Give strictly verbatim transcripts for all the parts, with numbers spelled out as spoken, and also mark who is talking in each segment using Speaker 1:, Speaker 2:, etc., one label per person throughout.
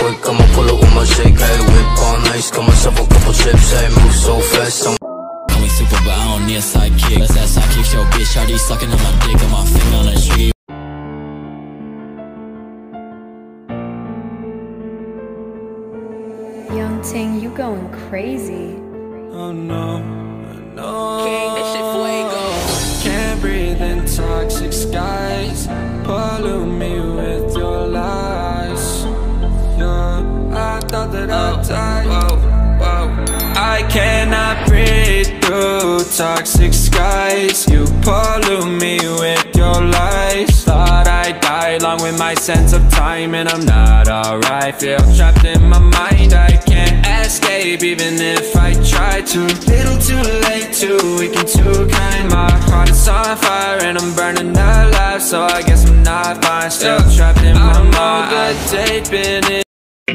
Speaker 1: quick, I'ma pull up with my shake. Hey, whip on ice, got myself a couple chips. Hey, move so fast, I'm
Speaker 2: call me super, but I don't need a sidekick. That's that sidekick show, bitch. Already sucking on my dick, got my finger on the trigger.
Speaker 3: Young Ting, you going crazy.
Speaker 4: Oh no, no.
Speaker 2: King, this shit fuego.
Speaker 4: Can't breathe in toxic skies. Pollute me with your lies. Yeah, I thought that I'd die. Whoa, whoa. I cannot breathe through toxic skies. You pollute me with your lies. Thought I'd die along with my sense of time, and I'm not alright. Feel trapped in my mind, I can't escape even if I try to. Little too late, too weak and too kind. My heart is on fire and I'm burning alive, so I guess I'm not fine. Still trapped in my mind. I know the date been in.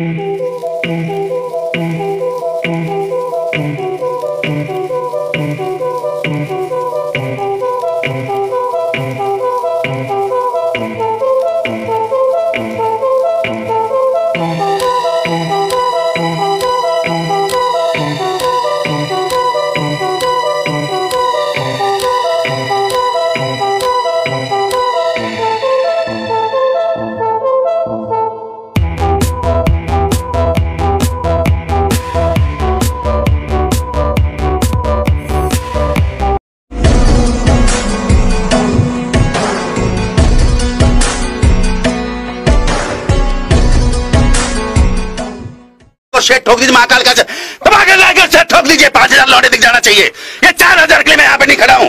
Speaker 5: शेट ठोक दीजिए महाकाल का, दबा के लाकर ठोक दीजिए। पांच हजार लौटे दिख जाना चाहिए। ये चार हजार के लिए मैं यहाँ पे नहीं खड़ा हूँ।